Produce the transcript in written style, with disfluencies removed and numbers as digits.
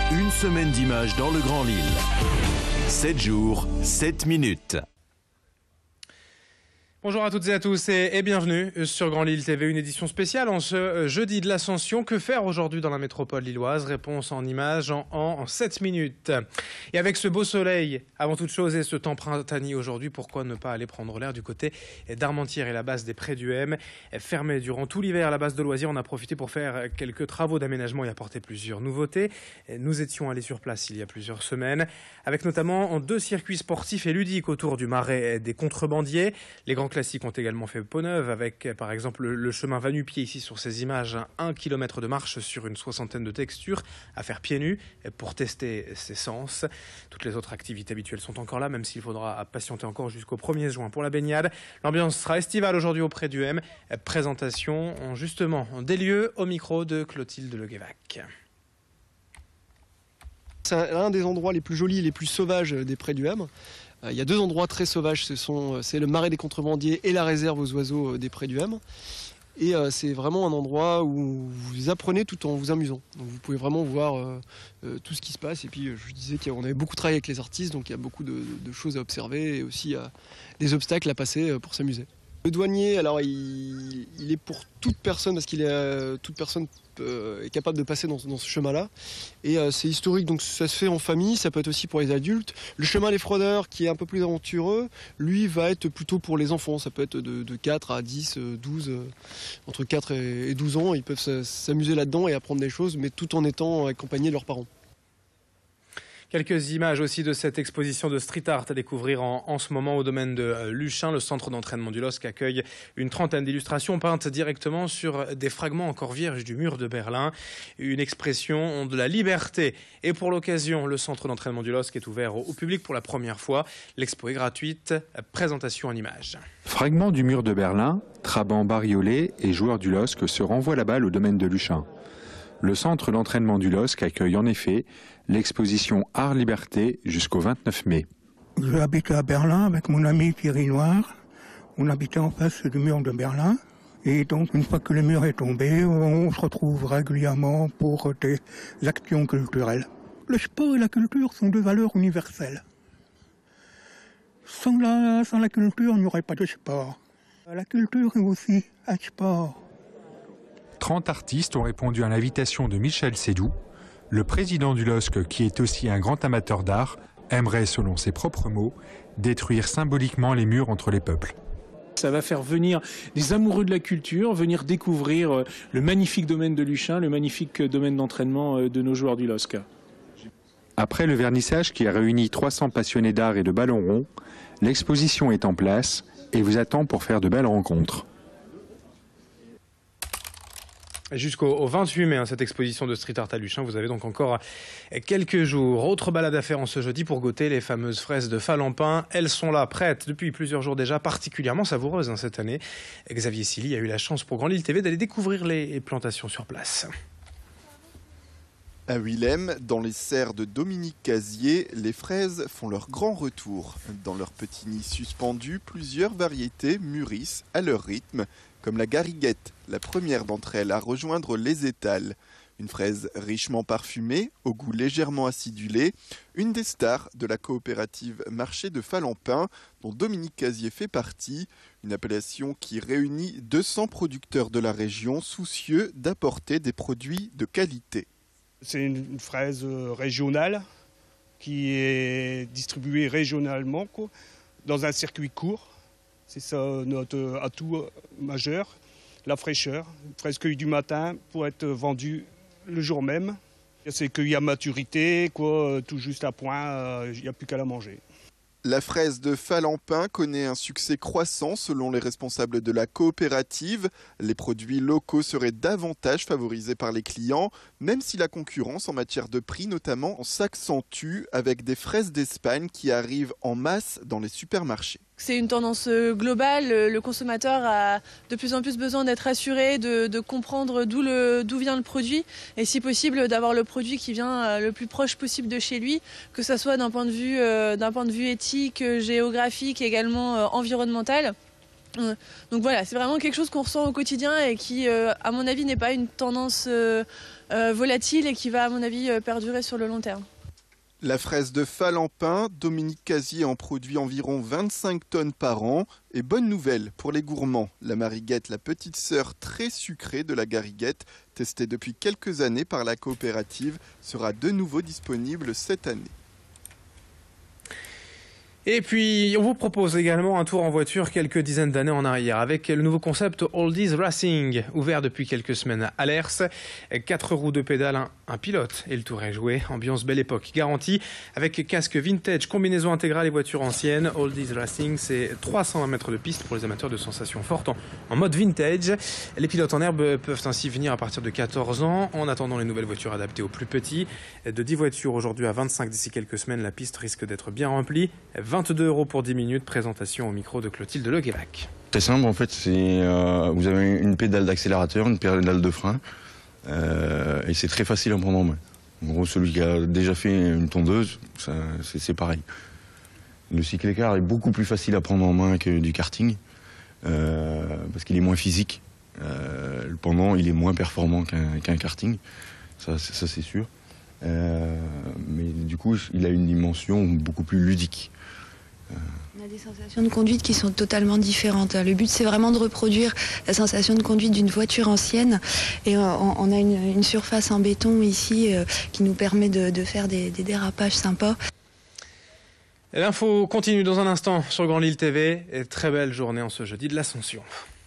Une semaine d'images dans le Grand Lille. 7 jours, 7 minutes. Bonjour à toutes et à tous et bienvenue sur Grand Lille TV, une édition spéciale en ce jeudi de l'Ascension. Que faire aujourd'hui dans la métropole lilloise? Réponse en images en 7 minutes. Et avec ce beau soleil, avant toute chose, et ce temps printanier aujourd'hui, pourquoi ne pas aller prendre l'air du côté d'Armentières et la base des Prés du M. Fermée durant tout l'hiver, la base de loisirs, on a profité pour faire quelques travaux d'aménagement et apporter plusieurs nouveautés. Nous étions allés sur place il y a plusieurs semaines, avec notamment 2 circuits sportifs et ludiques autour du marais des contrebandiers. Les grands classiques ont également fait peau neuve avec par exemple le chemin Va-Nu-Pied ici sur ces images, 1 km de marche sur une 60aine de textures à faire pieds nus pour tester ses sens. Toutes les autres activités habituelles sont encore là, même s'il faudra patienter encore jusqu'au 1er juin pour la baignade. L'ambiance sera estivale aujourd'hui au Prés du M. Présentation justement des lieux au micro de Clotilde Leguévac. C'est l'un des endroits les plus jolis et les plus sauvages des Prés du M. Il y a 2 endroits très sauvages, c'est le marais des contrebandiers et la réserve aux oiseaux des Prés du M. Et c'est vraiment un endroit où vous apprenez tout en vous amusant. Donc vous pouvez vraiment voir tout ce qui se passe. Et puis je disais qu'on avait beaucoup travaillé avec les artistes, donc il y a beaucoup de choses à observer et aussi des obstacles à passer pour s'amuser. Le douanier, alors il est pour toute personne, parce qu'il est toute personne est capable de passer dans ce chemin-là. Et c'est historique, donc ça se fait en famille, ça peut être aussi pour les adultes. Le chemin des fraudeurs, qui est un peu plus aventureux, lui va être plutôt pour les enfants. Ça peut être de 4 à 10, 12, entre 4 et 12 ans. Ils peuvent s'amuser là-dedans et apprendre des choses, mais tout en étant accompagnés de leurs parents. Quelques images aussi de cette exposition de street art à découvrir en ce moment au domaine de Luchin. Le centre d'entraînement du LOSC accueille une 30aine d'illustrations peintes directement sur des fragments encore vierges du mur de Berlin. Une expression de la liberté. Et pour l'occasion, le centre d'entraînement du LOSC est ouvert au public pour la première fois. L'expo est gratuite. Présentation en images. Fragments du mur de Berlin, Trabant bariolé et joueurs du LOSC se renvoient la balle au domaine de Luchin. Le centre d'entraînement du LOSC accueille en effet l'exposition Art Liberté jusqu'au 29 mai. J'habitais à Berlin avec mon ami Thierry Noir. On habitait en face du mur de Berlin. Et donc, une fois que le mur est tombé, on se retrouve régulièrement pour des actions culturelles. Le sport et la culture sont 2 valeurs universelles. Sans la culture, il n'y aurait pas de sport. La culture est aussi un sport. 30 artistes ont répondu à l'invitation de Michel Sédou. Le président du LOSC, qui est aussi un grand amateur d'art, aimerait, selon ses propres mots, détruire symboliquement les murs entre les peuples. Ça va faire venir des amoureux de la culture, venir découvrir le magnifique domaine de Luchin, le magnifique domaine d'entraînement de nos joueurs du LOSC. Après le vernissage qui a réuni 300 passionnés d'art et de ballon rond, l'exposition est en place et vous attend pour faire de belles rencontres. Jusqu'au 28 mai, cette exposition de street art à Luchin, vous avez donc encore quelques jours. Autre balade à faire en ce jeudi pour goûter les fameuses fraises de Falampin. Elles sont là, prêtes depuis plusieurs jours déjà, particulièrement savoureuses cette année. Xavier Silly a eu la chance pour Grand Lille TV d'aller découvrir les plantations sur place. À Willem, dans les serres de Dominique Casier, les fraises font leur grand retour. Dans leurs petits nids suspendus, plusieurs variétés mûrissent à leur rythme, comme la gariguette, la première d'entre elles à rejoindre les étals. Une fraise richement parfumée, au goût légèrement acidulé, une des stars de la coopérative Marché de Falampin, dont Dominique Casier fait partie, une appellation qui réunit 200 producteurs de la région soucieux d'apporter des produits de qualité. C'est une fraise régionale qui est distribuée régionalement dans un circuit court. C'est ça notre atout majeur, la fraîcheur. Une fraise cueillie du matin pour être vendue le jour même. C'est cueilli à maturité, tout juste à point, il n'y a plus qu'à la manger. La fraise de Falampin connaît un succès croissant selon les responsables de la coopérative. Les produits locaux seraient davantage favorisés par les clients, même si la concurrence en matière de prix notamment s'accentue avec des fraises d'Espagne qui arrivent en masse dans les supermarchés. C'est une tendance globale, le consommateur a de plus en plus besoin d'être assuré, de comprendre d'où vient le produit et si possible d'avoir le produit qui vient le plus proche possible de chez lui, que ce soit d'un point de vue éthique, géographique, également environnemental. Donc voilà, c'est vraiment quelque chose qu'on ressent au quotidien et qui, à mon avis, n'est pas une tendance volatile et qui va, à mon avis, perdurer sur le long terme. La fraise de Falampin, Dominique Casier en produit environ 25 tonnes par an. Et bonne nouvelle pour les gourmands, la Mariguette, la petite sœur très sucrée de la Gariguette, testée depuis quelques années par la coopérative, sera de nouveau disponible cette année. Et puis, on vous propose également un tour en voiture quelques dizaines d'années en arrière avec le nouveau concept Oldies Racing, ouvert depuis quelques semaines à Lers. 4 roues de pédale, un pilote et le tour est joué. Ambiance belle époque garantie avec casque vintage, combinaison intégrale et voiture ancienne. Oldies Racing, c'est 320 mètres de piste pour les amateurs de sensations fortes en mode vintage. Les pilotes en herbe peuvent ainsi venir à partir de 14 ans. En attendant les nouvelles voitures adaptées aux plus petits. De 10 voitures aujourd'hui à 25 d'ici quelques semaines, la piste risque d'être bien remplie. 22 € pour 10 minutes, présentation au micro de Clotilde Leguévac. C'est simple en fait, vous avez une pédale d'accélérateur, une pédale de frein, et c'est très facile à prendre en main. En gros, celui qui a déjà fait une tondeuse, c'est pareil. Le cyclécar est beaucoup plus facile à prendre en main que du karting, parce qu'il est moins physique. Le pendant, il est moins performant qu'un karting, ça c'est sûr. Mais du coup, il a une dimension beaucoup plus ludique. On a des sensations de conduite qui sont totalement différentes. Le but, c'est vraiment de reproduire la sensation de conduite d'une voiture ancienne. Et on a une surface en béton ici qui nous permet de faire des dérapages sympas. L'info continue dans un instant sur Grand Lille TV. Et très belle journée en ce jeudi de l'Ascension.